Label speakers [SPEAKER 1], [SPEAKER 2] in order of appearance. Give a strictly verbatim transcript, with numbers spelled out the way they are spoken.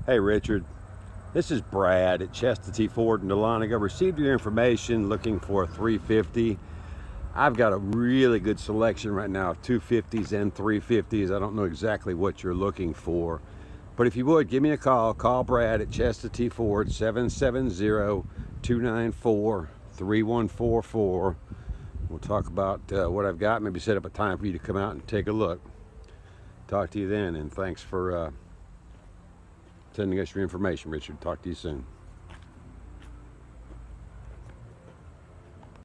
[SPEAKER 1] Hey Richard, this is Brad at Chestatee Ford in Dahlonega. Received your information looking for a three fifty. I've got a really good selection right now of two fifties and three fifties. I don't know exactly what you're looking for, but if you would, give me a call. Call Brad at Chestatee Ford, seven seven zero, two nine four, three one four four. We'll talk about uh, what I've got, maybe set up a time for you to come out and take a look. Talk to you then, and thanks for uh, sending us your information, Richard. Talk to you soon.